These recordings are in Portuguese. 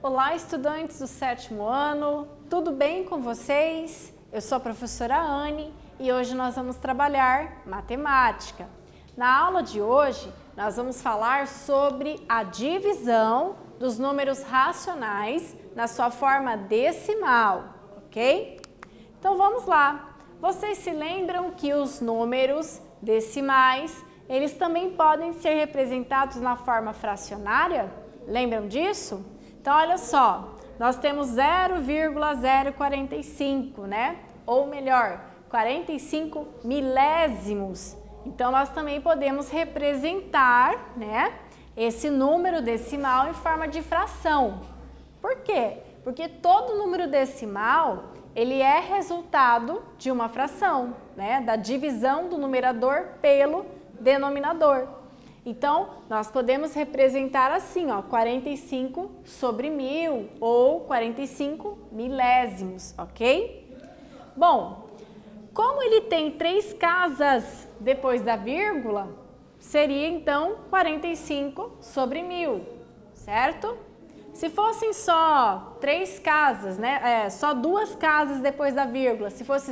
Olá, estudantes do 7º ano, tudo bem com vocês? Eu sou a professora Anne e hoje nós vamos trabalhar matemática. Na aula de hoje, nós vamos falar sobre a divisão dos números racionais na sua forma decimal, ok? Então vamos lá. Vocês se lembram que os números decimais, eles também podem ser representados na forma fracionária? Lembram disso? Então, olha só, nós temos 0,045, né? Ou melhor, 45 milésimos. Então, nós também podemos representar, né, esse número decimal em forma de fração. Por quê? Porque todo número decimal, ele é resultado de uma fração, né? Da divisão do numerador pelo denominador. Então, nós podemos representar assim, ó, 45 sobre 1000 ou 45 milésimos, ok? Bom, como ele tem 3 casas depois da vírgula, seria então 45 sobre 1000, certo? Se fossem só 3 casas, né, só 2 casas depois da vírgula, se fosse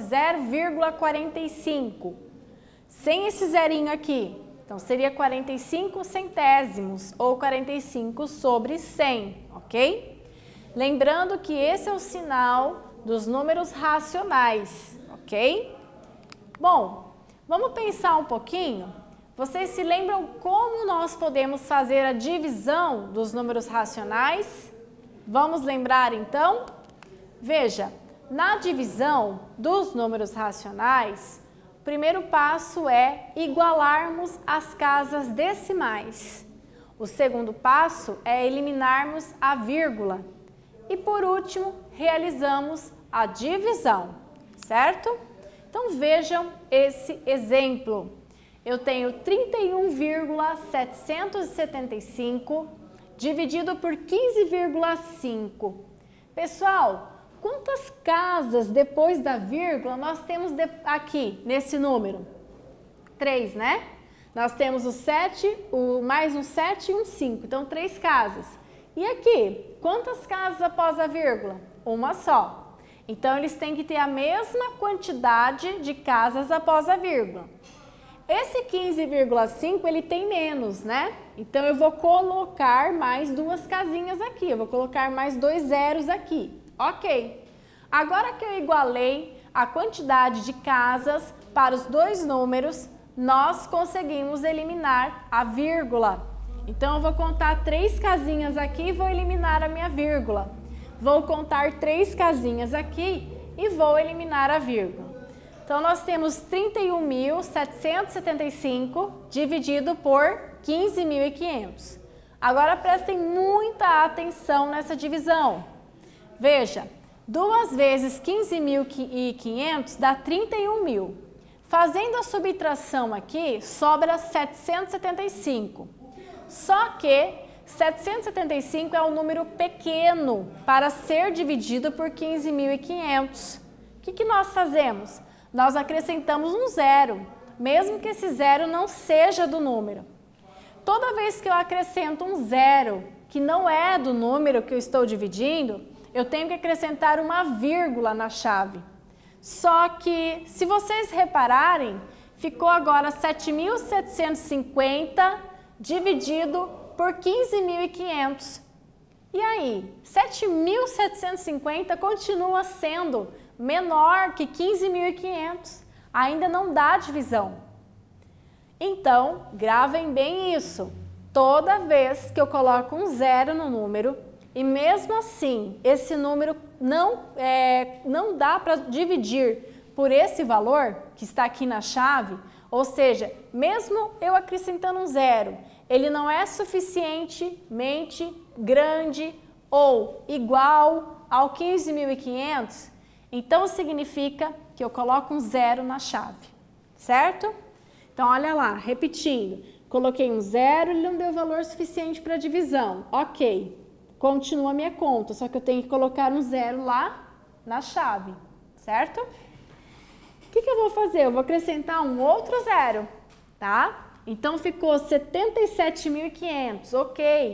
0,45, sem esse zerinho aqui, então seria 45 centésimos ou 45 sobre 100, ok? Lembrando que esse é o sinal dos números racionais, ok? Bom, vamos pensar um pouquinho. Vocês se lembram como nós podemos fazer a divisão dos números racionais? Vamos lembrar então? Veja, na divisão dos números racionais, o primeiro passo é igualarmos as casas decimais. O segundo passo é eliminarmos a vírgula. E por último, realizamos a divisão, certo? Então vejam esse exemplo. Eu tenho 31,775 dividido por 15,5. Pessoal, quantas casas depois da vírgula nós temos aqui nesse número? 3, né? Nós temos o 7, mais um 7 e um 5, então 3 casas. E aqui, quantas casas após a vírgula? Uma só. Então, eles têm que ter a mesma quantidade de casas após a vírgula. Esse 15,5 ele tem menos, né? Então, eu vou colocar mais 2 casinhas aqui, eu vou colocar mais 2 zeros aqui. Ok. Agora que eu igualei a quantidade de casas para os 2 números, nós conseguimos eliminar a vírgula. Então, eu vou contar 3 casinhas aqui e vou eliminar a minha vírgula. Vou contar 3 casinhas aqui e vou eliminar a vírgula. Então, nós temos 31.775 dividido por 15.500. Agora, prestem muita atenção nessa divisão. Veja, 2 vezes 15.500 dá 31.000. Fazendo a subtração aqui, sobra 775. Só que 775 é um número pequeno para ser dividido por 15.500. O que nós fazemos? Nós acrescentamos um zero, mesmo que esse zero não seja do número. Toda vez que eu acrescento um zero, que não é do número que eu estou dividindo, eu tenho que acrescentar uma vírgula na chave. Só que, se vocês repararem, ficou agora 7.750 dividido por 15.500. E aí, 7.750 continua sendo menor que 15.500. Ainda não dá divisão. Então, gravem bem isso. Toda vez que eu coloco um zero no número, e mesmo assim, esse número não dá para dividir por esse valor que está aqui na chave, ou seja, mesmo eu acrescentando um zero, ele não é suficientemente grande ou igual ao 15.500, então significa que eu coloco um zero na chave, certo? Então, olha lá, repetindo, coloquei um zero, ele não deu valor suficiente para divisão, ok, continua a minha conta, só que eu tenho que colocar um zero lá na chave, certo? O que eu vou fazer? Eu vou acrescentar um outro zero, tá? Então, ficou 77.500, ok.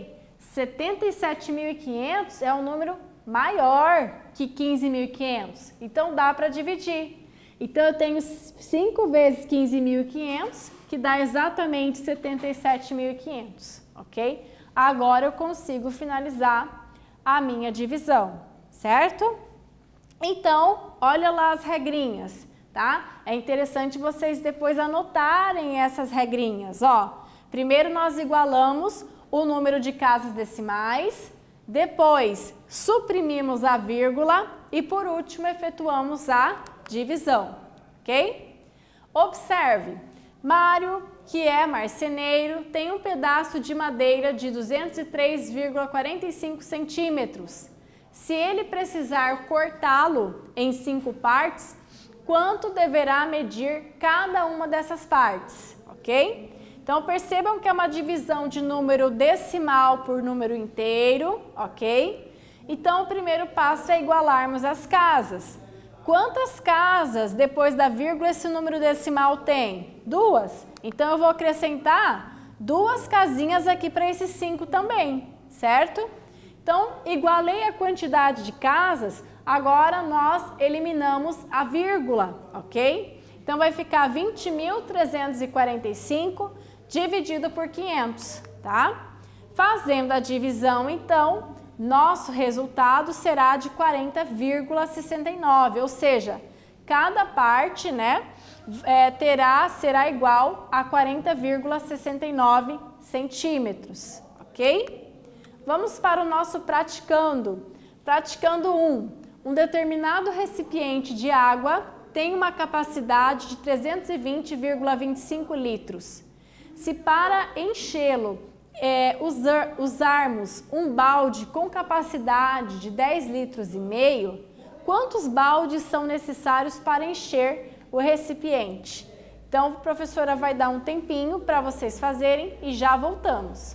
77.500 é um número maior que 15.500, então dá para dividir. Então eu tenho 5 vezes 15.500, que dá exatamente 77.500, ok? Agora eu consigo finalizar a minha divisão, certo? Então, olha lá as regrinhas, tá? É interessante vocês depois anotarem essas regrinhas, ó. Primeiro nós igualamos o número de casas decimais, depois suprimimos a vírgula e por último efetuamos a divisão, ok? Observe, Mário, que é marceneiro, tem um pedaço de madeira de 203,45 centímetros. Se ele precisar cortá-lo em 5 partes, quanto deverá medir cada uma dessas partes, ok? Então percebam que é uma divisão de número decimal por número inteiro, ok? Então o primeiro passo é igualarmos as casas. Quantas casas depois da vírgula esse número decimal tem? 2. Então eu vou acrescentar 2 casinhas aqui para esses 5 também, certo? Então igualei a quantidade de casas, agora nós eliminamos a vírgula, ok? Então vai ficar 20.345 dividido por 500, tá? Fazendo a divisão, então, nosso resultado será de 40,69, ou seja, cada parte, né, será igual a 40,69 centímetros, ok? Vamos para o nosso praticando. Praticando 1. Um determinado recipiente de água tem uma capacidade de 320,25 litros. Se para enchê-lo usarmos um balde com capacidade de 10 litros e meio, quantos baldes são necessários para encher o recipiente? Então, a professora vai dar um tempinho para vocês fazerem e já voltamos.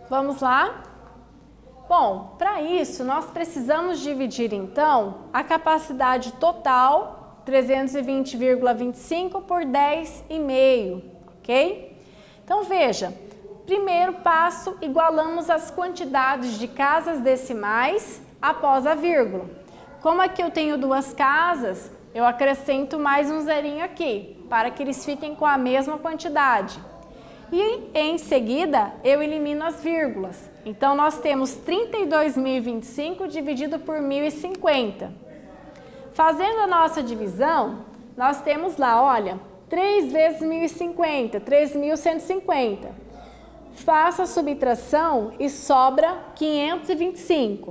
Vamos lá? Bom, para isso, nós precisamos dividir, então, a capacidade total, 320,25 por 10,5, ok? Então, veja, primeiro passo, igualamos as quantidades de casas decimais após a vírgula. Como aqui eu tenho duas casas, eu acrescento mais um zerinho aqui, para que eles fiquem com a mesma quantidade. E em seguida, eu elimino as vírgulas. Então, nós temos 32.025 dividido por 1.050. Fazendo a nossa divisão, nós temos lá, olha, 3 vezes 1.050, 3.150. Faço a subtração e sobra 525.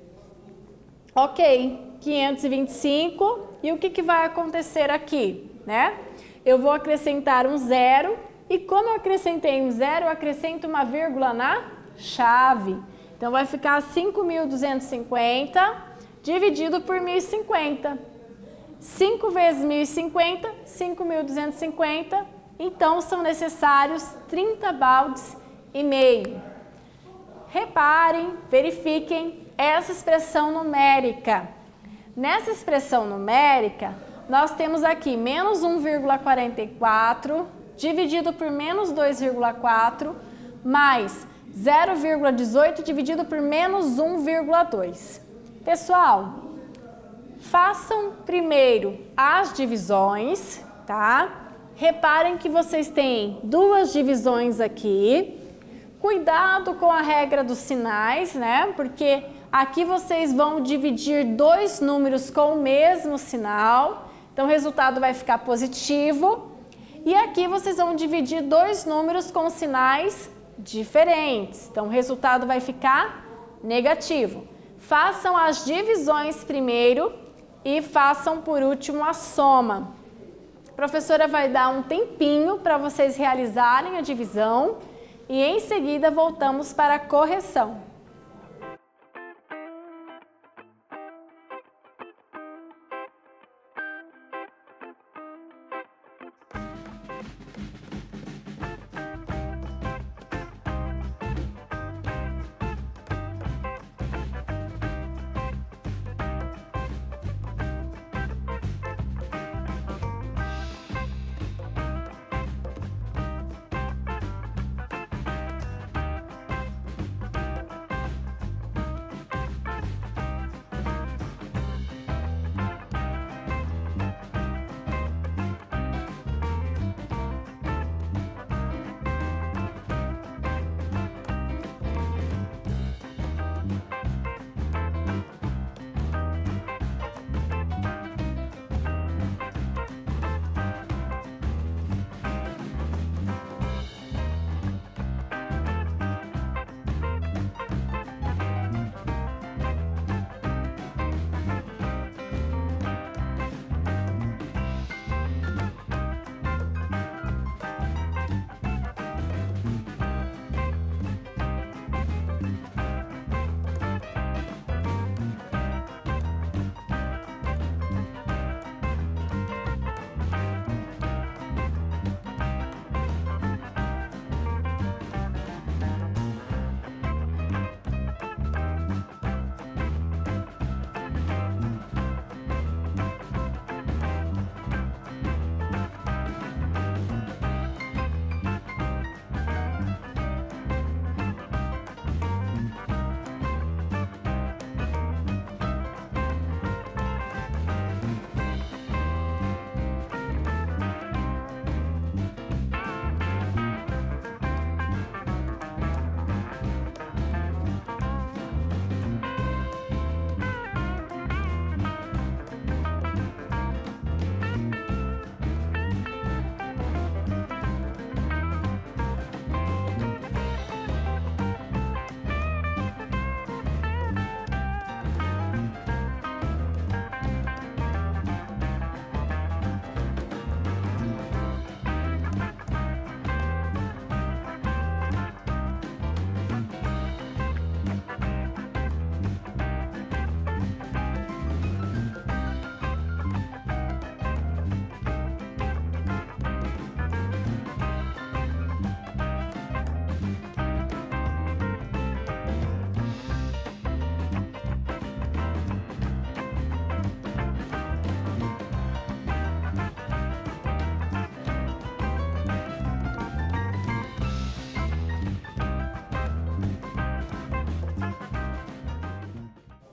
Ok, 525. E o que vai acontecer aqui, né? Eu vou acrescentar um zero. E como eu acrescentei um zero, eu acrescento uma vírgula na chave. Então, vai ficar 5.250 dividido por 1.050. 5 vezes 1.050, 5.250. Então, são necessários 30 baldes e meio. Reparem, verifiquem essa expressão numérica. Nessa expressão numérica, nós temos aqui menos 1,44 dividido por menos 2,4 mais 0,18 dividido por menos 1,2. Pessoal, façam primeiro as divisões, tá? Reparem que vocês têm duas divisões aqui. Cuidado com a regra dos sinais, né? Porque aqui vocês vão dividir dois números com o mesmo sinal. Então, o resultado vai ficar positivo. E aqui vocês vão dividir dois números com sinais diferentes. Então, o resultado vai ficar negativo. Façam as divisões primeiro e façam por último a soma. A professora vai dar um tempinho para vocês realizarem a divisão e em seguida voltamos para a correção.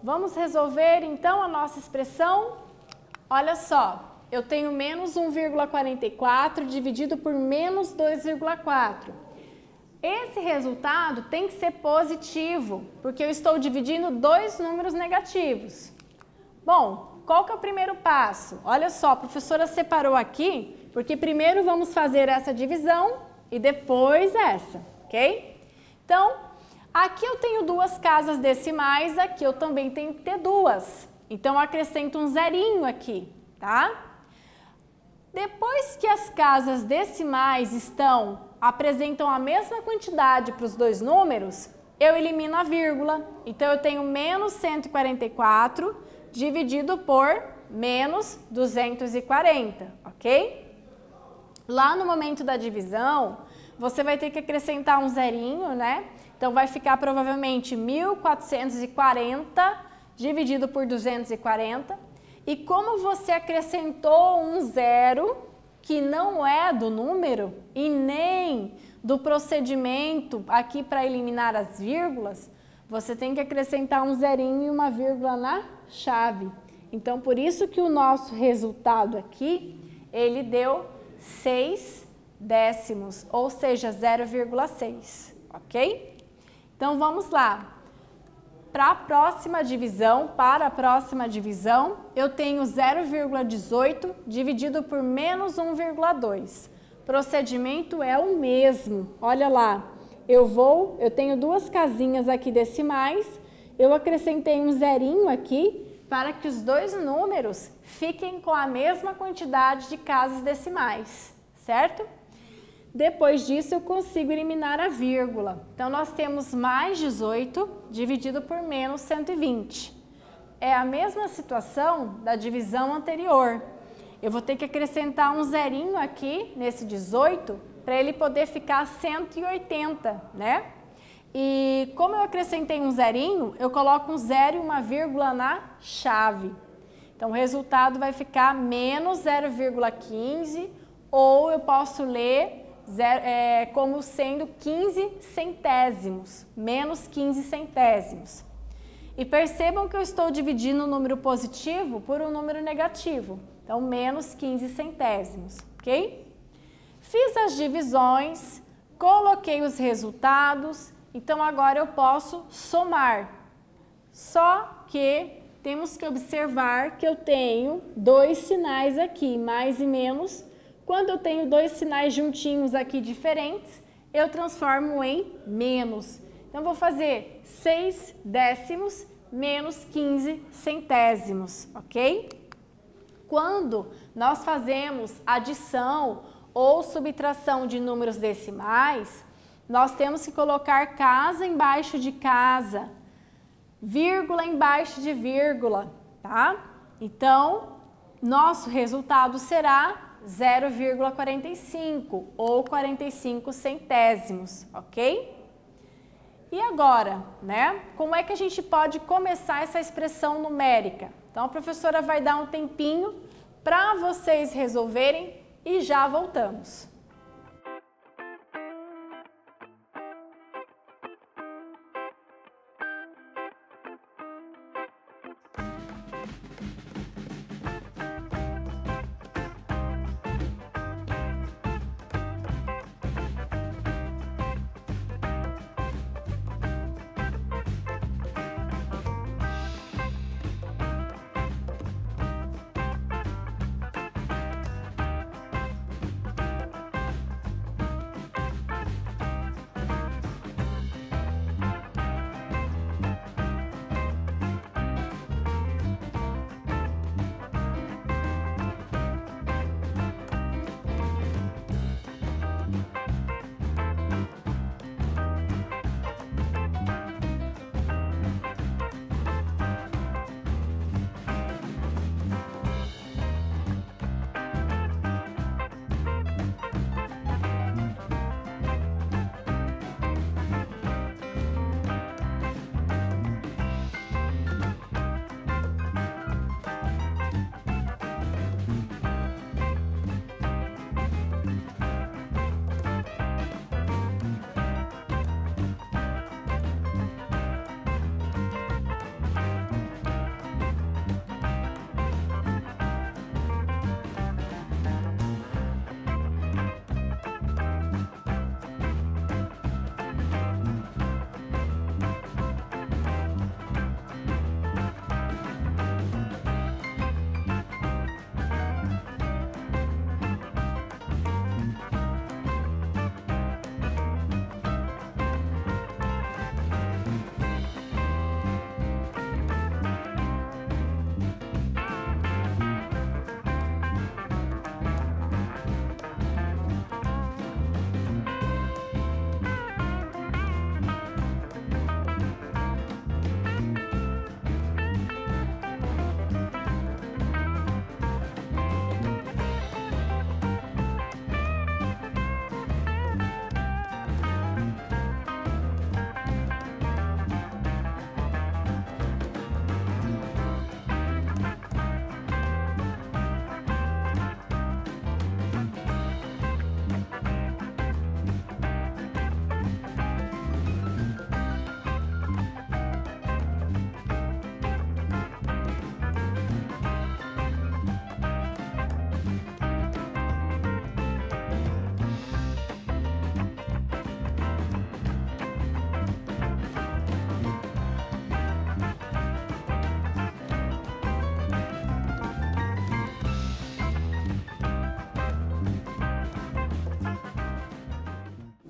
Vamos resolver então a nossa expressão? Olha só, eu tenho menos 1,44 dividido por menos 2,4. Esse resultado tem que ser positivo, porque eu estou dividindo dois números negativos. Bom, qual que é o primeiro passo? Olha só, a professora separou aqui, porque primeiro vamos fazer essa divisão e depois essa, ok? Então, aqui eu tenho duas casas decimais, aqui eu também tenho que ter duas. Então, eu acrescento um zerinho aqui, tá? Depois que as casas decimais apresentam a mesma quantidade para os dois números, eu elimino a vírgula. Então, eu tenho menos 144 dividido por menos 240, ok? Lá no momento da divisão, você vai ter que acrescentar um zerinho, né? Então, vai ficar provavelmente 1.440 dividido por 240. E como você acrescentou um zero, que não é do número e nem do procedimento aqui para eliminar as vírgulas, você tem que acrescentar um zerinho e uma vírgula na chave. Então, por isso que o nosso resultado aqui, ele deu 6 décimos, ou seja, 0,6, ok? Então, vamos lá. Para a próxima divisão, eu tenho 0,18 dividido por menos 1,2. Procedimento é o mesmo. Olha lá, eu tenho duas casinhas aqui decimais, eu acrescentei um zerinho aqui para que os dois números fiquem com a mesma quantidade de casas decimais, certo? Depois disso, eu consigo eliminar a vírgula. Então, nós temos mais 18 dividido por menos 120. É a mesma situação da divisão anterior. Eu vou ter que acrescentar um zerinho aqui nesse 18 para ele poder ficar 180, né? E como eu acrescentei um zerinho, eu coloco um zero e uma vírgula na chave. Então, o resultado vai ficar menos 0,15 ou eu posso ler como sendo 15 centésimos, menos 15 centésimos. E percebam que eu estou dividindo um número positivo por um número negativo, então menos 15 centésimos, ok? Fiz as divisões, coloquei os resultados, então agora eu posso somar. Só que temos que observar que eu tenho dois sinais aqui, mais e menos. Quando eu tenho dois sinais juntinhos aqui diferentes, eu transformo em menos. Então, vou fazer 6 décimos menos 15 centésimos, ok? Quando nós fazemos adição ou subtração de números decimais, nós temos que colocar casa embaixo de casa, vírgula embaixo de vírgula, tá? Então, nosso resultado será 0,45 ou 45 centésimos, ok? E agora, né? Como é que a gente pode começar essa expressão numérica? Então, a professora vai dar um tempinho para vocês resolverem e já voltamos.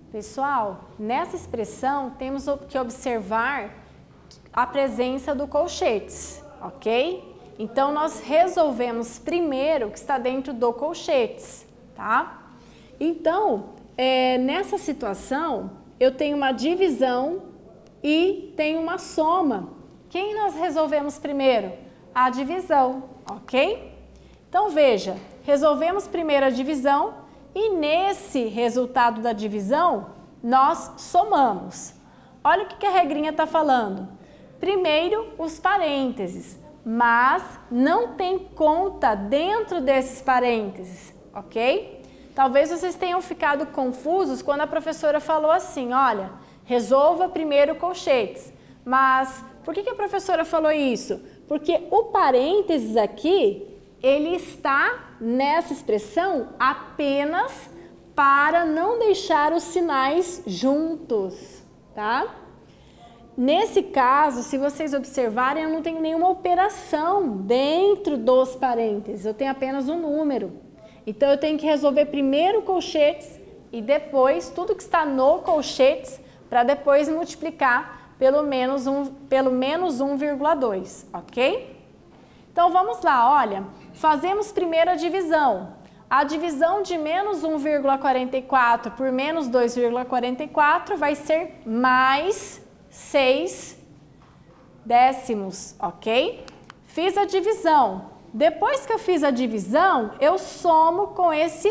Pessoal, nessa expressão temos que observar a presença do colchetes, ok? Então, nós resolvemos primeiro o que está dentro do colchetes, tá? Então, nessa situação, eu tenho uma divisão e tenho uma soma. Quem nós resolvemos primeiro? A divisão, ok? Então, veja, resolvemos primeiro a divisão e nesse resultado da divisão, nós somamos. Olha o que a regrinha está falando. Primeiro, os parênteses, mas não tem conta dentro desses parênteses, ok? Talvez vocês tenham ficado confusos quando a professora falou assim, olha, resolva primeiro colchetes. Mas por que a professora falou isso? Porque o parênteses aqui, ele está nessa expressão apenas para não deixar os sinais juntos, tá? Nesse caso, se vocês observarem, eu não tenho nenhuma operação dentro dos parênteses, eu tenho apenas um número. Então, eu tenho que resolver primeiro colchetes e depois tudo que está no colchetes para depois multiplicar pelo menos 1,2, ok? Então, vamos lá, olha, fazemos primeiro a divisão. A divisão de menos 1,44 por menos 2,44 vai ser mais 6 décimos, ok? Fiz a divisão. Depois que eu fiz a divisão, eu somo com esse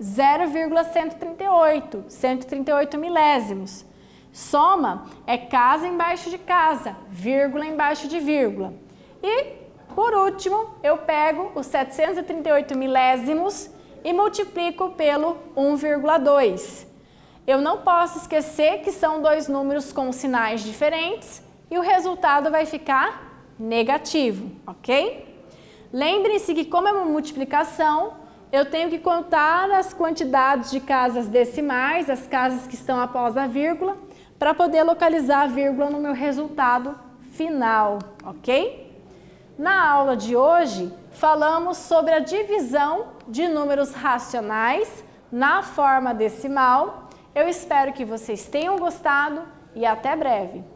0,138, 138 milésimos. Soma é casa embaixo de casa, vírgula embaixo de vírgula. E, por último, eu pego os 738 milésimos e multiplico pelo 1,2. Eu não posso esquecer que são dois números com sinais diferentes e o resultado vai ficar negativo, ok? Lembrem-se que, como é uma multiplicação, eu tenho que contar as quantidades de casas decimais, as casas que estão após a vírgula, para poder localizar a vírgula no meu resultado final, ok? Na aula de hoje, falamos sobre a divisão de números racionais na forma decimal. Eu espero que vocês tenham gostado e até breve!